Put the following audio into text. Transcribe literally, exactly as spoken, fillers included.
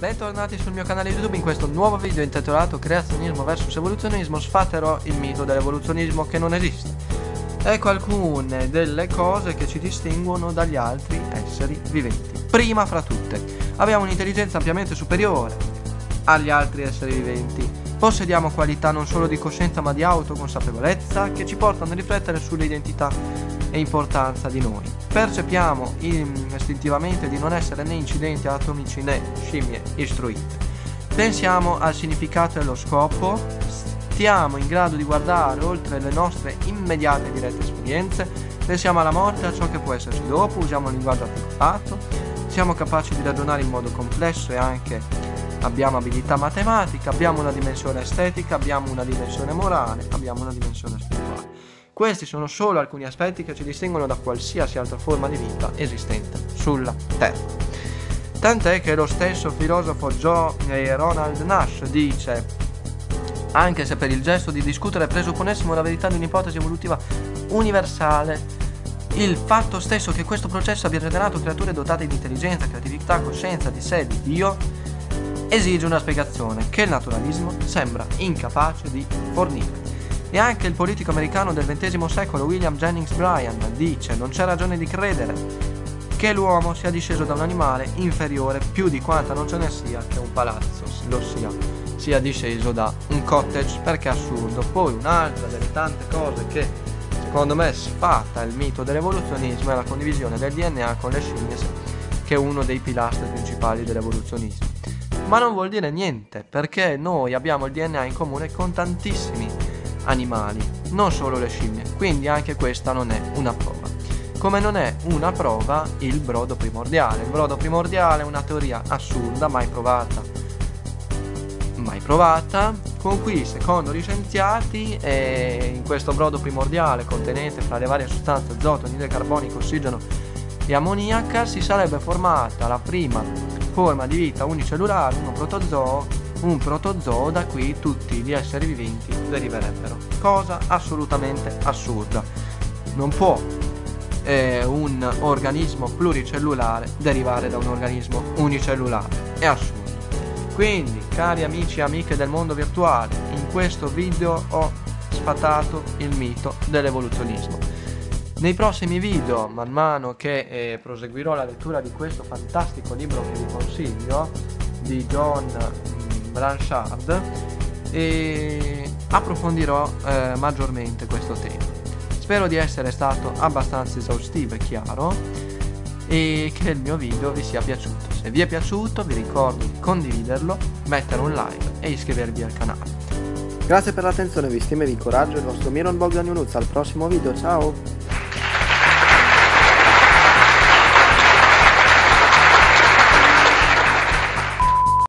Bentornati sul mio canale YouTube. In questo nuovo video intitolato Creazionismo versus Evoluzionismo sfaterò il mito dell'evoluzionismo che non esiste. Ecco alcune delle cose che ci distinguono dagli altri esseri viventi. Prima fra tutte, abbiamo un'intelligenza ampiamente superiore agli altri esseri viventi. Possediamo qualità non solo di coscienza ma di autoconsapevolezza che ci portano a riflettere sulle identità e importanza di noi. Percepiamo istintivamente di non essere né incidenti atomici né scimmie istruite. Pensiamo al significato e allo scopo, stiamo in grado di guardare oltre le nostre immediate e dirette esperienze, pensiamo alla morte e a ciò che può esserci dopo, usiamo un linguaggio articolato, siamo capaci di ragionare in modo complesso e anche abbiamo abilità matematica, abbiamo una dimensione estetica, abbiamo una dimensione morale, abbiamo una dimensione spirituale. Questi sono solo alcuni aspetti che ci distinguono da qualsiasi altra forma di vita esistente sulla Terra. Tant'è che lo stesso filosofo Joe Ronald Nash dice: anche se per il gesto di discutere presupponessimo la verità di un'ipotesi evolutiva universale, il fatto stesso che questo processo abbia generato creature dotate di intelligenza, creatività, coscienza di sé, di Dio, esige una spiegazione che il naturalismo sembra incapace di fornire. E anche il politico americano del ventesimo secolo William Jennings Bryan dice: non c'è ragione di credere che l'uomo sia disceso da un animale inferiore più di quanta non ce ne sia che un palazzo lo sia, sia disceso da un cottage, perché è assurdo. Poi un'altra delle tante cose che secondo me sfata il mito dell'evoluzionismo è la condivisione del D N A con le scimmie, che è uno dei pilastri principali dell'evoluzionismo. Ma non vuol dire niente, perché noi abbiamo il D N A in comune con tantissimi animali, non solo le scimmie, quindi anche questa non è una prova. Come non è una prova il brodo primordiale. Il brodo primordiale è una teoria assurda, mai provata, mai provata, con cui secondo gli scienziati eh, in questo brodo primordiale contenente fra le varie sostanze azoto, anidride carbonica, ossigeno e ammoniaca si sarebbe formata la prima forma di vita unicellulare, uno protozoo, un protozoo da cui tutti gli esseri viventi deriverebbero. Cosa assolutamente assurda. Non può eh, un organismo pluricellulare derivare da un organismo unicellulare. È assurdo. Quindi, cari amici e amiche del mondo virtuale, in questo video ho sfatato il mito dell'evoluzionismo. Nei prossimi video, man mano che eh, proseguirò la lettura di questo fantastico libro che vi consiglio, di John Blanchard, e approfondirò eh, maggiormente questo tema. Spero di essere stato abbastanza esaustivo e chiaro e che il mio video vi sia piaciuto. Se vi è piaciuto vi ricordo di condividerlo, mettere un like e iscrivervi al canale. Grazie per l'attenzione, vi stimo e vi incoraggio, il vostro Miron Bogdan Yunus. Al prossimo video, ciao!